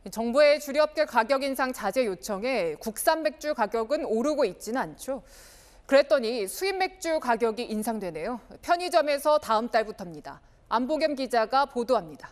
정부의 주류업계 가격 인상 자제 요청에 국산 맥주 가격은 오르고 있지는 않죠. 그랬더니 수입 맥주 가격이 인상되네요. 편의점에서 다음 달부터입니다. 안보겸 기자가 보도합니다.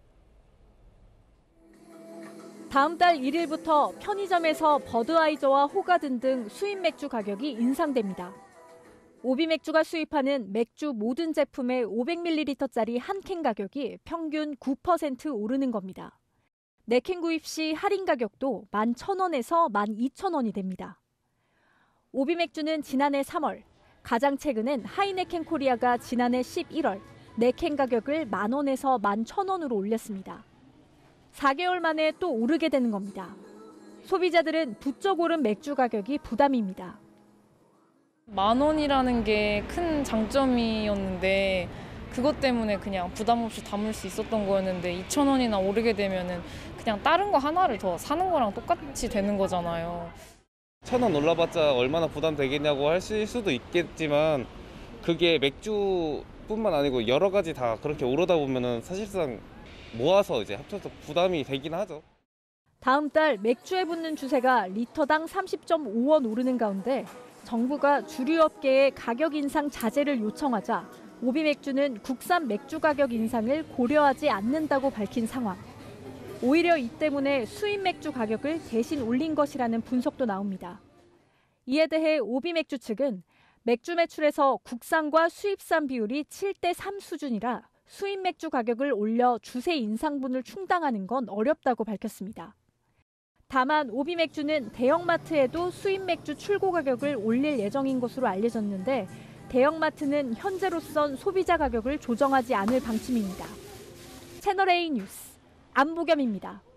다음 달 1일부터 편의점에서 버드와이저와 호가든 등 수입 맥주 가격이 인상됩니다. 오비맥주가 수입하는 맥주 모든 제품의 500ml짜리 한 캔 가격이 평균 9% 오르는 겁니다. 4캔 구입 시 할인 가격도 11,000원에서 12,000원이 됩니다. 오비맥주는 지난해 3월, 가장 최근엔 하이네켄 코리아가 지난해 11월 4캔 가격을 10,000원에서 11,000원으로 올렸습니다. 4개월 만에 또 오르게 되는 겁니다. 소비자들은 부쩍 오른 맥주 가격이 부담입니다. 10,000원이라는 게 큰 장점이었는데 그것 때문에 그냥 부담 없이 담을 수 있었던 거였는데 2,000원이나 오르게 되면은 그냥 다른 거 하나를 더 사는 거랑 똑같이 되는 거잖아요. 1,000원 올라봤자 얼마나 부담되겠냐고 하실 수도 있겠지만 그게 맥주뿐만 아니고 여러 가지 다 그렇게 오르다 보면은 사실상 모아서 이제 합쳐서 부담이 되긴 하죠. 다음 달 맥주에 붙는 주세가 리터당 30.5원 오르는 가운데 정부가 주류업계에 가격 인상 자제를 요청하자 오비맥주는 국산 맥주 가격 인상을 고려하지 않는다고 밝힌 상황. 오히려 이 때문에 수입 맥주 가격을 대신 올린 것이라는 분석도 나옵니다. 이에 대해 오비맥주 측은 맥주 매출에서 국산과 수입산 비율이 7대3 수준이라 수입 맥주 가격을 올려 주세 인상분을 충당하는 건 어렵다고 밝혔습니다. 다만 오비맥주는 대형마트에도 수입 맥주 출고 가격을 올릴 예정인 것으로 알려졌는데 대형마트는 현재로선 소비자 가격을 조정하지 않을 방침입니다. 채널A 뉴스 안보겸입니다.